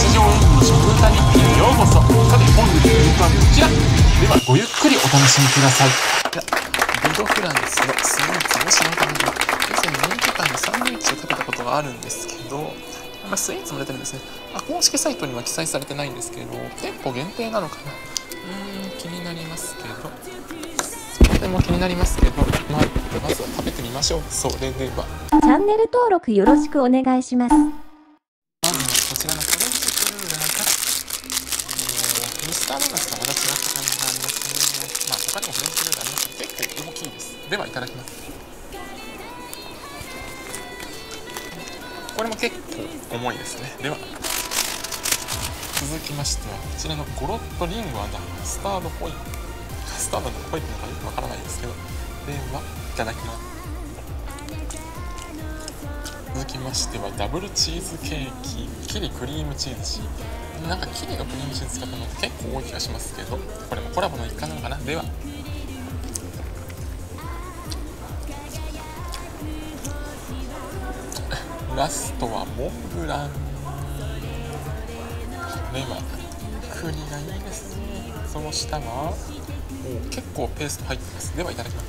常演技の食歌日記へようこそ。さて本日の演目はこちらでは、ごゆっくりお楽しみください。 ビドフランスのスイーツも知らなかった。以前人気館でサンドイッチを食べたことがあるんですけど、スイーツも出てるんですね。公式サイトには記載されてないんですけど、店舗限定なのかな。気になりますけど、それも気になりますけど、まずは食べてみましょう。それではチャンネル登録よろしくお願いします。 まずはこちらのフレンチクルーラーが、ミスタードーナツとまた違った感じがありますね。他にもフレンチクルーラーありますけど、結構大きいです。では、いただきます。これも結構重いですね。では、続きましては、こちらのゴロッとリングはカスタードホイップ。カスタードのホイップのかよくわからないですけど、では、いただきます。続きましては、ダブルチーズケーキ、キリクリームチーズ。なんかキリのクリームチーズ使ったのって結構多い気がしますけど、これもコラボの一環なのかな。では、ラストはモンブラン。これは栗がいいですね。その下は結構ペースト入ってます。では、いただきます。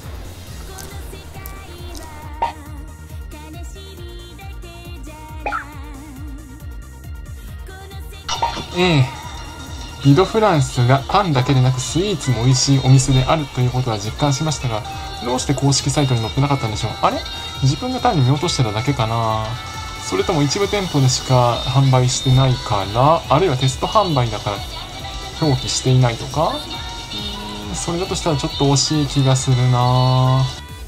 ビドフランスがパンだけでなくスイーツも美味しいお店であるということは実感しましたが、どうして公式サイトに載ってなかったんでしょう。あれ、自分が単に見落としてただけかな。それとも一部店舗でしか販売してないから、あるいはテスト販売だから表記していないとか。それだとしたらちょっと惜しい気がするな。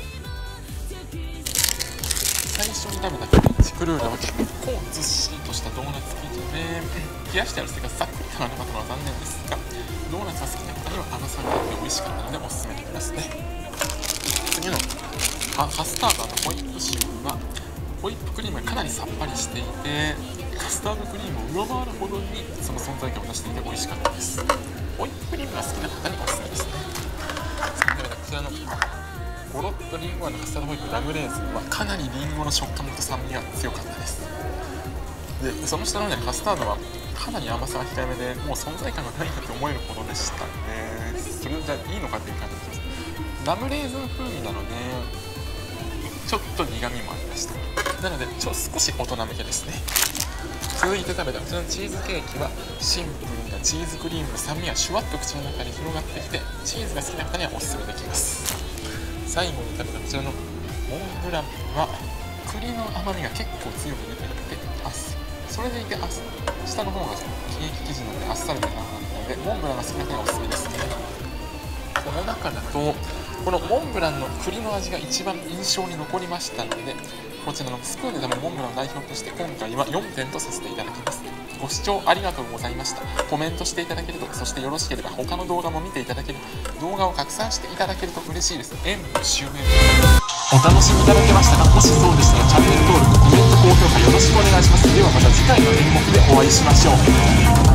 最初に食べたフレンチクルーラーは結構ずっしりとしたドーナツ生地で、冷やしてあるせいかさっくりとはなかったのは残念ですが、ドーナツが好きな方には甘さがあって美味しかったのでおすすめできますね。次のカスタードホイップシューは、ホイップクリームがかなりさっぱりしていて、カスタードクリームを上回るほどにその存在感を出していて美味しかったです。ホイップクリームが好きな方におすすめですね。こちらのゴロッとリンゴのカスタードホイップラムレーズンはかなりリンゴの食感と酸味が強かったです。で、その下の方にカスタードはかなり甘さが控えめで、もう存在感がないなと思えるほどでしたね。それじゃいいのかっていう感じです。ラムレーズン風味なのでちょっと苦味もありました。なので少し大人向けですね。続いて食べたこちらのチーズケーキは、シンプルなチーズクリームの酸味がシュワッと口の中に広がってきて、チーズが好きな方にはおすすめできます。最後に食べたこちらのモンブランは、栗の甘みが結構強く出ていて、それでいて下の方がケーキ生地なのであっさりな感じなので、モンブランが好きな方にはおすすめですね。この中だとこのモンブランの栗の味が一番印象に残りましたので、こちらのスプーンで食べるモンブランを代表として今回は4点とさせていただきます。ご視聴ありがとうございました。コメントしていただけると、そしてよろしければ他の動画も見ていただける、動画を拡散していただけると嬉しいです。演武終演。 お楽しみいただけましたか。もしそうでしたらチャンネル登録、コメント、高評価よろしくお願いします。ではまた次回の演目でお会いしましょう。